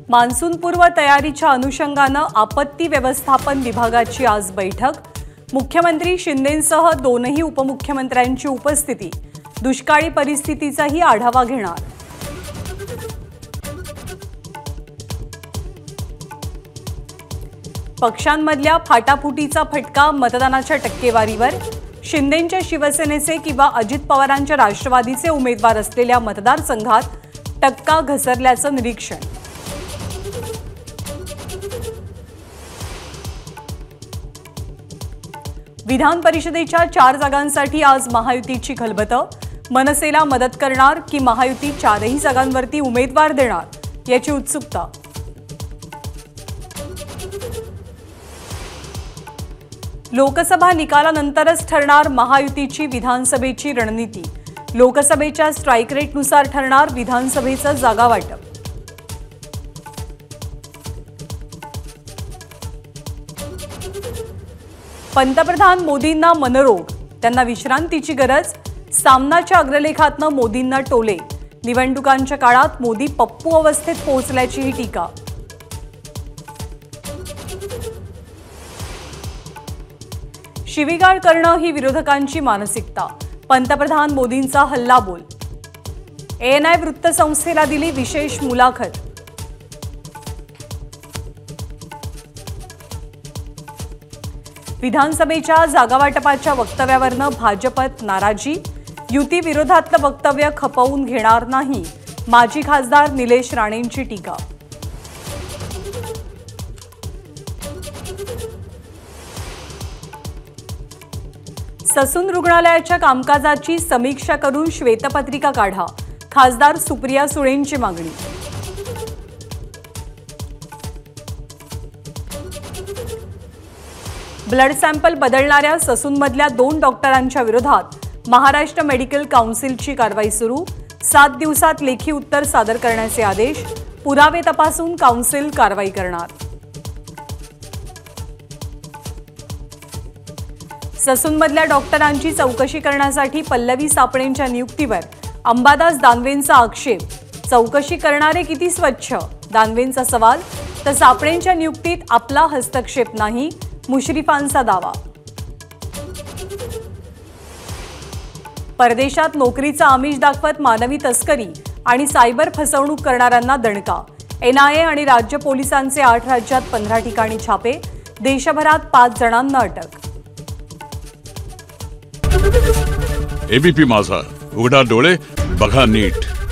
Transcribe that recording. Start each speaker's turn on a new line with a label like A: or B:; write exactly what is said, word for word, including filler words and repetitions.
A: मान्सूनपूर्व तयारीच्या अनुषंगानं आपत्ती व्यवस्थापन विभागाची आज बैठक। मुख्यमंत्री शिंदेंसह दोनही उपमुख्यमंत्र्यांची उपस्थिती। दुष्काळी परिस्थितीचाही आढावा घेणार। पक्षांमधल्या फाटाफुटीचा फटका मतदानाच्या टक्केवारीवर। शिंदेंच्या शिवसेनेचे किंवा अजित पवारांच्या राष्ट्रवादीचे उमेदवार असलेल्या मतदारसंघात टक्का घसरल्याचं निरीक्षण। विधान परिषदेच्या चार जागांसाठी आज महायुतीची खलबत। मनसेला मदत करणार की महायुती चारही जागांवरती उमेदवार देणार याची उत्सुकता। लोकसभा निकालानंतरच ठरणार महायुतीची विधानसभेची रणनीती। लोकसभेच्या स्ट्राइक रेटनुसार ठरणार विधानसभेचं जागा वाटप। पंतप्रधान मोदींना मनोरोग, त्यांना विश्रांतीची गरज। सामनाच्या अग्रलेखातनं मोदींना टोले। निवडणुकांच्या काळात मोदी पप्पू अवस्थेत पोहोचल्याची ही टीका। शिवीगाळ करणं ही विरोधकांची मानसिकता। पंतप्रधान मोदींचा हल्लाबोल। एएनआय वृत्तसंस्थेला दिली विशेष मुलाखत। विधानसभेच्या जागावाटपाच्या वक्तव्यावरनं भाजपत नाराजी। युती विरोधातलं वक्तव्य खपवून घेणार नाही। माजी खासदार निलेश राणेंची टीका। ससून रुग्णालयाच्या कामकाजाची समीक्षा करून श्वेतपत्रिका काढा। खासदार सुप्रिया सुळेंची मागणी। ब्लड सॅम्पल बदलणाऱ्या ससूनमधल्या दोन डॉक्टरांच्या विरोधात महाराष्ट्र मेडिकल काउन्सिलची कारवाई सुरू। सात दिवसात लेखी उत्तर सादर करण्याचे आदेश। पुरावे तपासून काउन्सिल कारवाई करणार। ससूनमधल्या डॉक्टरांची चौकशी करण्यासाठी पल्लवी सापळेंच्या नियुक्तीवर अंबादास दानवेंचा आक्षेप। चौकशी करणारे किती स्वच्छ, दानवेंचा सवाल। तर सापळेंच्या नियुक्तीत आपला हस्तक्षेप नाही, मुश्रीफांचा दावा। परदेशात नोकरीचा आमिष दाखवत मानवी तस्करी आणि सायबर फसवणूक करणाऱ्यांना दणका। एनआयए आणि राज्य पोलिसांचे आठ राज्यात पंधरा ठिकाणी छापे। देशभरात पाच जणांना अटक।
B: एबीपी माझा, उघडा डोळे बघा नीट।